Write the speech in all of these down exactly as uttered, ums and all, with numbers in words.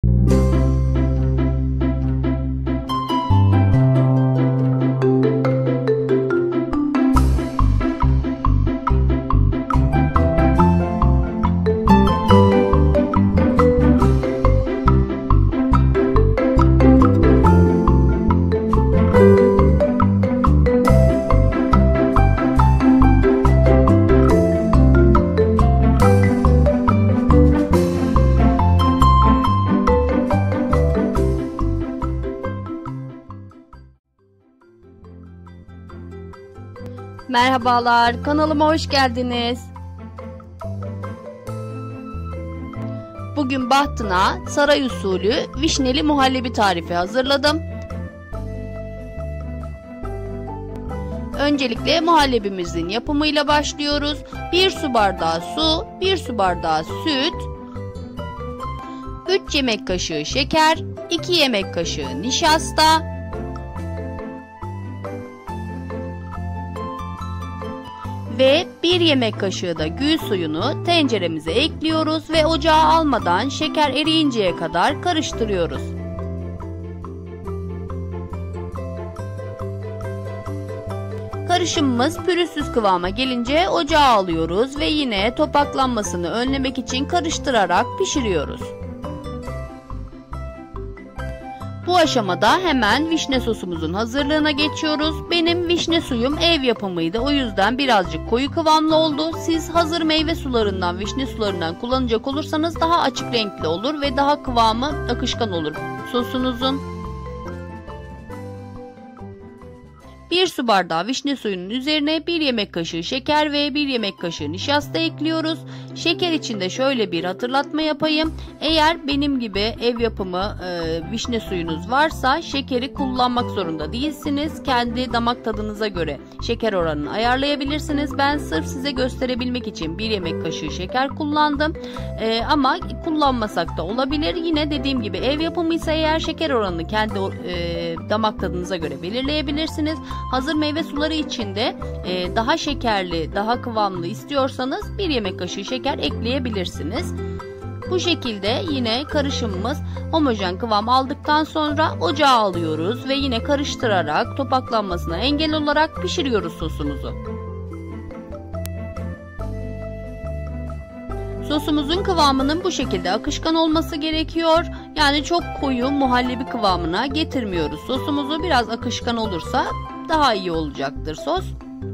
Merhabalar, kanalıma hoş geldiniz. Bugün bahtına saray usulü vişneli muhallebi tarifi hazırladım. Öncelikle muhallebimizin yapımıyla başlıyoruz. bir su bardağı su, bir su bardağı süt, üç yemek kaşığı şeker, iki yemek kaşığı nişasta, ve bir yemek kaşığı da gül suyunu tenceremize ekliyoruz ve ocağa almadan şeker eriyinceye kadar karıştırıyoruz. Karışımımız pürüzsüz kıvama gelince ocağa alıyoruz ve yine topaklanmasını önlemek için karıştırarak pişiriyoruz. Bu aşamada hemen vişne sosumuzun hazırlığına geçiyoruz. Benim vişne suyum ev yapımıydı. O yüzden birazcık koyu kıvamlı oldu. Siz hazır meyve sularından, vişne sularından kullanacak olursanız daha açık renkli olur ve daha kıvamı akışkan olur sosunuzun. bir su bardağı vişne suyunun üzerine bir yemek kaşığı şeker ve bir yemek kaşığı nişasta ekliyoruz. Şeker için de şöyle bir hatırlatma yapayım. Eğer benim gibi ev yapımı e, vişne suyunuz varsa şekeri kullanmak zorunda değilsiniz. Kendi damak tadınıza göre şeker oranını ayarlayabilirsiniz. Ben sırf size gösterebilmek için bir yemek kaşığı şeker kullandım. E, ama kullanmasak da olabilir. Yine dediğim gibi ev yapımıysa eğer şeker oranını kendi e, damak tadınıza göre belirleyebilirsiniz. Hazır meyve suları için de e, daha şekerli, daha kıvamlı istiyorsanız bir yemek kaşığı şeker ekleyebilirsiniz. Bu şekilde yine karışımımız homojen kıvam aldıktan sonra ocağa alıyoruz ve yine karıştırarak topaklanmasına engel olarak pişiriyoruz sosumuzu. Sosumuzun kıvamının bu şekilde akışkan olması gerekiyor. Yani çok koyu muhallebi kıvamına getirmiyoruz. Sosumuzu biraz akışkan olursa daha iyi olacaktır sos.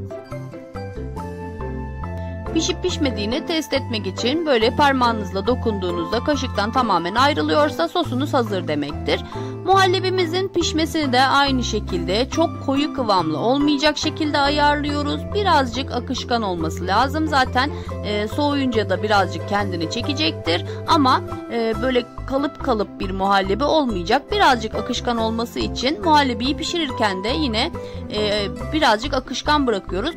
Pişip pişmediğini test etmek için böyle parmağınızla dokunduğunuzda kaşıktan tamamen ayrılıyorsa sosunuz hazır demektir. Muhallebimizin pişmesini de aynı şekilde çok koyu kıvamlı olmayacak şekilde ayarlıyoruz. Birazcık akışkan olması lazım. Zaten e, soğuyunca da birazcık kendini çekecektir. Ama e, böyle kalıp kalıp bir muhallebi olmayacak. Birazcık akışkan olması için muhallebiyi pişirirken de yine e, birazcık akışkan bırakıyoruz.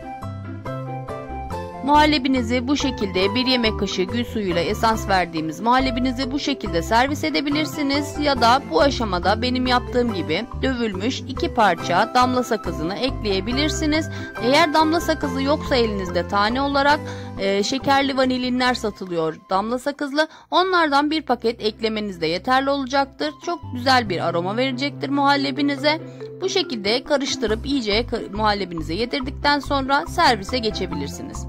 Muhallebinizi bu şekilde bir yemek kaşığı gül suyuyla esans verdiğimiz muhallebinizi bu şekilde servis edebilirsiniz. Ya da bu aşamada benim yaptığım gibi dövülmüş iki parça damla sakızını ekleyebilirsiniz. Eğer damla sakızı yoksa elinizde tane olarak e, şekerli vanilinler satılıyor damla sakızlı. Onlardan bir paket eklemeniz de yeterli olacaktır. Çok güzel bir aroma verecektir muhallebinize. Bu şekilde karıştırıp iyice muhallebinize yedirdikten sonra servise geçebilirsiniz.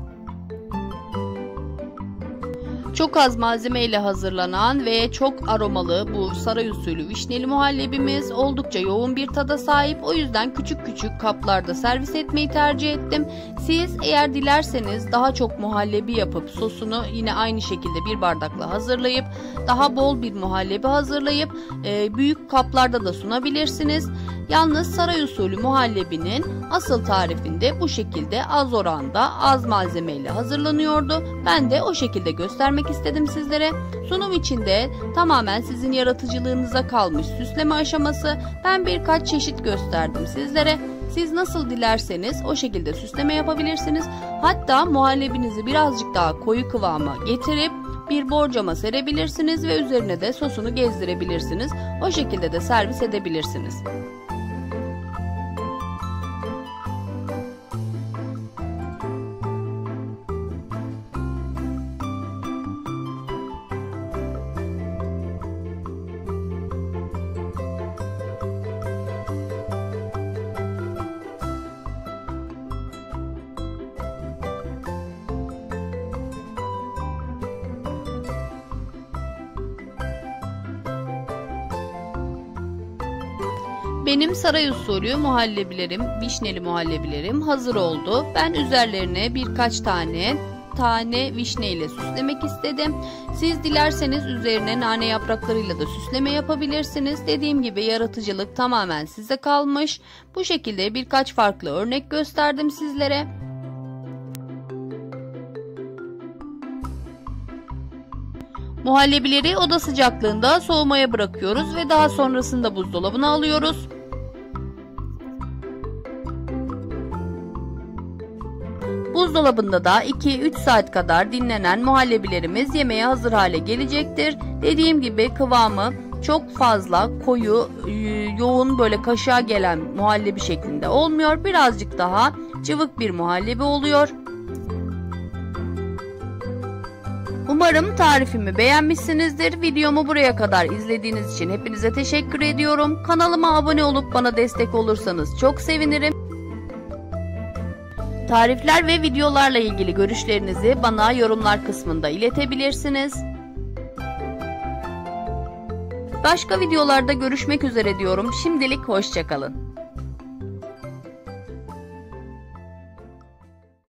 Çok az malzeme ile hazırlanan ve çok aromalı bu saray usulü vişneli muhallebimiz oldukça yoğun bir tada sahip. O yüzden küçük küçük kaplarda servis etmeyi tercih ettim. Siz eğer dilerseniz daha çok muhallebi yapıp sosunu yine aynı şekilde bir bardakla hazırlayıp daha bol bir muhallebi hazırlayıp e, büyük kaplarda da sunabilirsiniz. Yalnız saray usulü muhallebinin asıl tarifinde bu şekilde az oranda az malzemeyle hazırlanıyordu. Ben de o şekilde göstermek istedim sizlere. Sunum içinde tamamen sizin yaratıcılığınıza kalmış süsleme aşaması. Ben birkaç çeşit gösterdim sizlere. Siz nasıl dilerseniz o şekilde süsleme yapabilirsiniz. Hatta muhallebinizi birazcık daha koyu kıvama getirip bir borcama serebilirsiniz ve üzerine de sosunu gezdirebilirsiniz. O şekilde de servis edebilirsiniz. Benim saray usulü muhallebilerim, vişneli muhallebilerim hazır oldu. Ben üzerlerine birkaç tane tane vişne ile süslemek istedim. Siz dilerseniz üzerine nane yapraklarıyla da süsleme yapabilirsiniz. Dediğim gibi yaratıcılık tamamen size kalmış. Bu şekilde birkaç farklı örnek gösterdim sizlere. Muhallebileri oda sıcaklığında soğumaya bırakıyoruz ve daha sonrasında buzdolabına alıyoruz. Buzdolabında da iki üç saat kadar dinlenen muhallebilerimiz yemeğe hazır hale gelecektir. Dediğim gibi kıvamı çok fazla koyu, yoğun, böyle kaşığa gelen muhallebi şeklinde olmuyor. Birazcık daha cıvık bir muhallebi oluyor. Umarım tarifimi beğenmişsinizdir. Videomu buraya kadar izlediğiniz için hepinize teşekkür ediyorum. Kanalıma abone olup bana destek olursanız çok sevinirim. Tarifler ve videolarla ilgili görüşlerinizi bana yorumlar kısmında iletebilirsiniz. Başka videolarda görüşmek üzere diyorum. Şimdilik hoşça kalın.